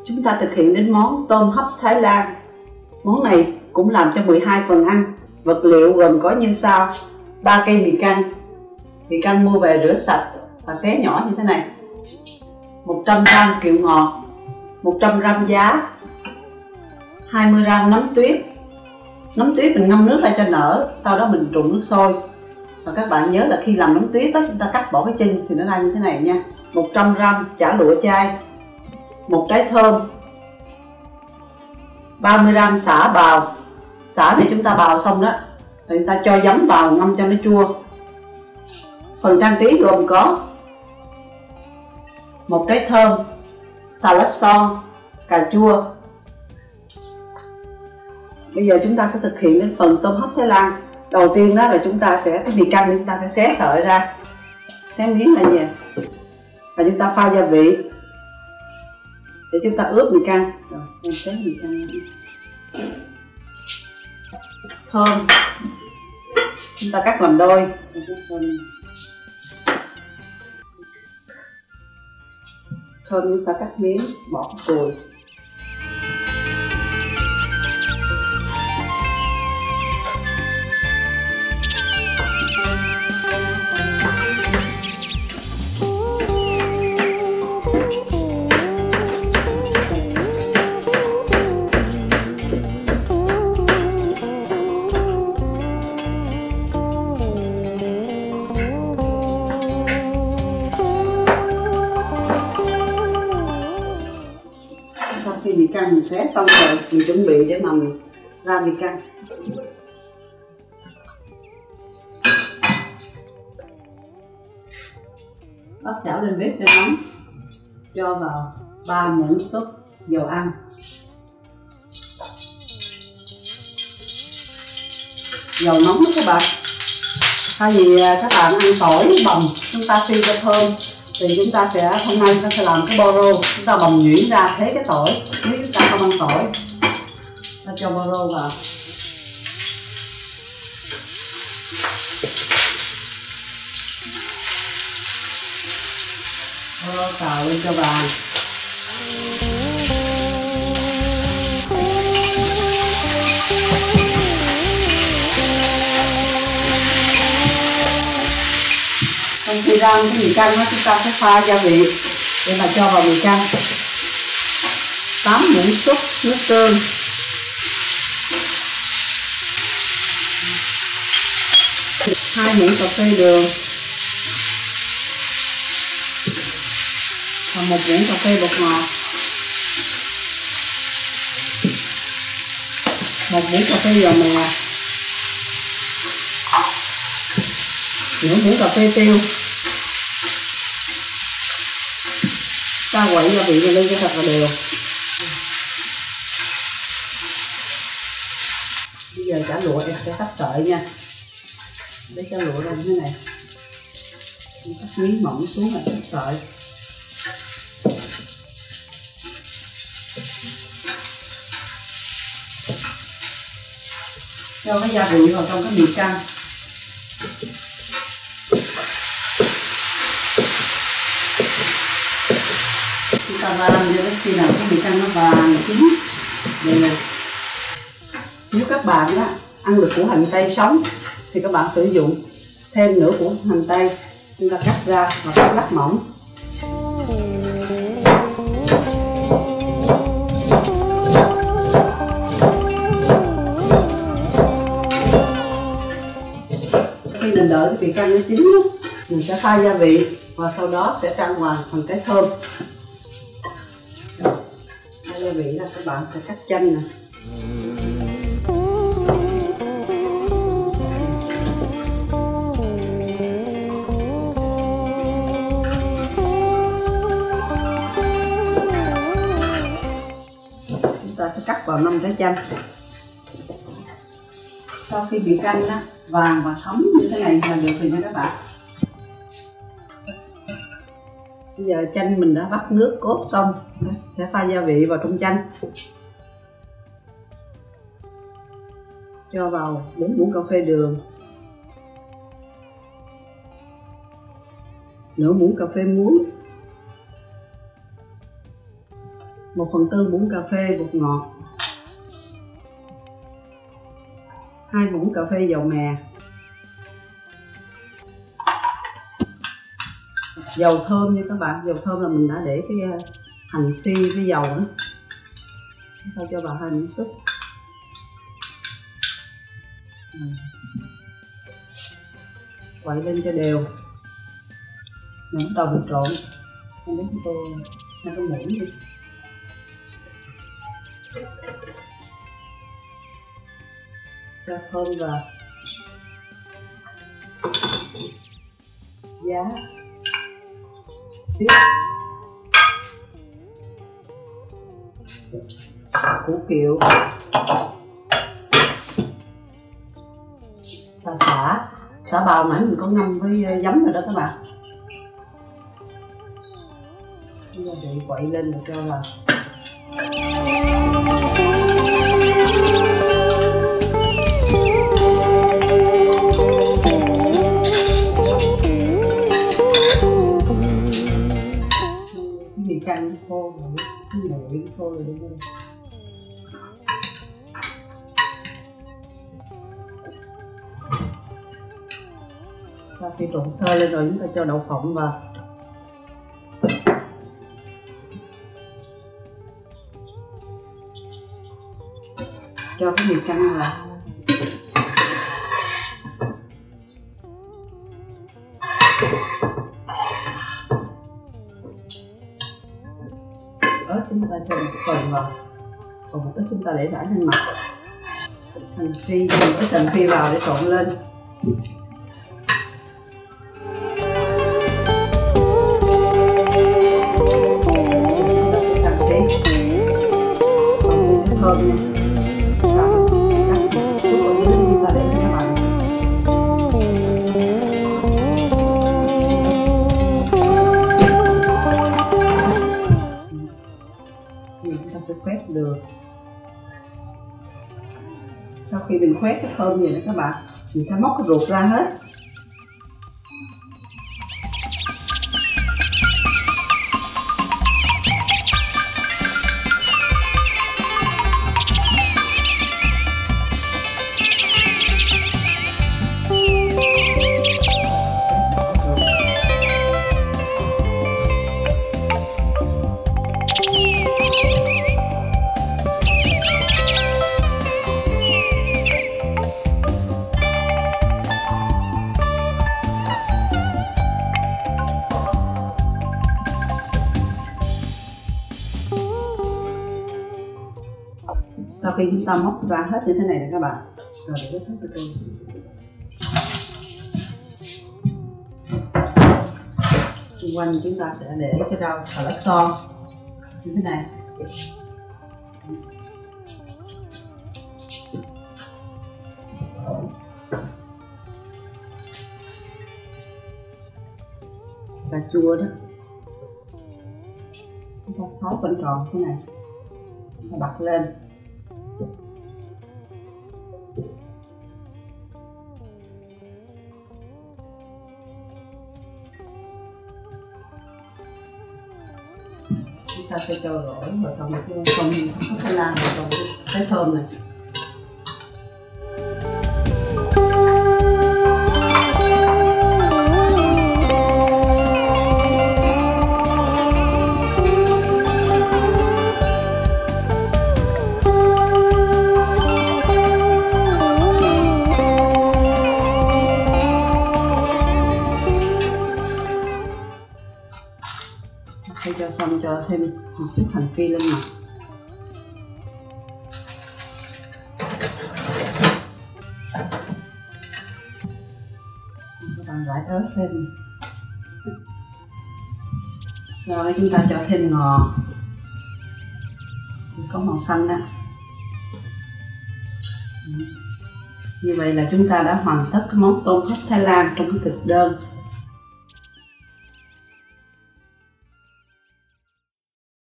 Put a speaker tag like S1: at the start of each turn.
S1: Chúng ta thực hiện đến món tôm hấp Thái Lan. Món này cũng làm cho 12 phần ăn. Vật liệu gồm có như sau: 3 cây mì căng. Mì căng mua về rửa sạch và xé nhỏ như thế này. 100g rượu ngọt, 100g giá, 20g nấm tuyết. Nấm tuyết mình ngâm nước ra cho nở, sau đó mình trụng nước sôi. Và các bạn nhớ là khi làm nấm tuyết đó, chúng ta cắt bỏ cái chân thì nó ra như thế này nha. 100g chả lụa chai, 1 trái thơm, 30g sả bào. Sả này chúng ta bào xong đó, rồi chúng ta cho giấm vào ngâm cho nó chua. Phần trang trí gồm có 1 trái thơm, xà lách son, cà chua. Bây giờ chúng ta sẽ thực hiện đến phần tôm hấp Thái Lan. Đầu tiên đó là chúng ta sẽ, cái mì căng chúng ta sẽ xé sợi ra, xé miếng ra nha. Và chúng ta pha gia vị để chúng ta ướp mì căng. Rồi, em xé mì căng ra. Thơm chúng ta cắt làm đôi. Thơm chúng ta cắt miếng, bỏ cái cùi. Sau khi mì căng mình xé xong rồi, mình chuẩn bị để mà mình ra mì căng. Bắt chảo lên bếp cho nóng, cho vào 3 muỗng súp dầu ăn, dầu nóng đó các bạn. Thay vì các bạn ăn tỏi bằm chúng ta phi cho thơm, thì chúng ta sẽ, hôm nay chúng ta sẽ làm cái bò rô. Chúng ta bằm nhuyễn ra thế cái tỏi. Nếu chúng ta không ăn tỏi, ta cho bò rô vào. Bò rô xào lên cho vàng. Trong khi rang cái mì căng đó, chúng ta sẽ pha gia vị để mà cho vào mì căng. 8 muỗng súp nước tương, 2 muỗng cà phê đường và 1 muỗng cà phê bột ngọt, 1 muỗng cà phê dầu mè, nửa muỗng cà phê tiêu. Ta quậy gia vị lên cho thật là đều. Bây giờ chả lụa em sẽ cắt sợi nha. Lấy chả lụa ra như thế này, em cắt miếng mỏng xuống và cắt sợi. Cho cái gia vị vào trong cái mì căng. Chúng ta rang cho đến khi nào cái mì căng nó vàng chín đây nè. Nếu các bạn đó ăn được củ hành tây sống thì các bạn sử dụng thêm nửa củ hành tây, chúng ta cắt ra và cắt lát mỏng. Khi mình đợi cái mì căng nó chín mình sẽ pha gia vị và sau đó sẽ trang hoàng phần trái thơm. Gia vị là các bạn sẽ cắt chanh nè, chúng ta sẽ cắt vào 5 trái chanh. Sau khi bị canh đó, vàng và thấm như thế này là được rồi nha các bạn. Bây giờ chanh mình đã vắt nước cốt xong, sẽ pha gia vị vào trong chanh. Cho vào 4 muỗng cà phê đường, nửa muỗng cà phê muối, 1/4 muỗng cà phê bột ngọt, 2 muỗng cà phê dầu mè, dầu thơm nha các bạn. Dầu thơm là mình đã để cái hành phi với dầu đó. Chúng ta cho vào 2 muỗng súp. Quậy lên cho đều. Mình bắt đầu mình trộn. Mình lấy cái tô 2 cái muỗng đi. Cho thơm vào. Giá. Tiếp. Củ kiệu. Và xả bào nãy mình có ngâm với giấm rồi đó các bạn. Chúng ta để quậy lên rồi cho vào. Cái mì canh khô rồi, cái nguội khô rồi đúng không? Sau khi trộn sơ lên rồi chúng ta cho đậu phộng vào. Cho cái mì canh vào. Ớt chúng ta cho một phần vào. Còn một ít chúng ta để rải lên mặt. Hành phi, mình có hành phi vào để trộn lên. Thơm nha. Chúng ta sẽ quét được. Sau khi mình quét cái thơm vậy đó các bạn, mình sẽ móc cái ruột ra hết. Sau khi chúng ta móc ra hết như thế này nè các bạn, rồi để hết cho tôi. Xung quanh chúng ta sẽ để cái rau xà lách con như thế này. Cà chua đó, chúng ta tháo quanh tròn thế này, chúng ta bật lên. Chúng ta sẽ cho gỏi vào trong cái không có lan vào trong cái thơm này. Khi cho xong cho thêm một chút hành phi lên mặt. Các bạn rải ớt thêm. Rồi chúng ta cho thêm ngò. Có màu xanh đó. Như vậy là chúng ta đã hoàn tất cái món tôm hấp Thái Lan trong cái thực đơn.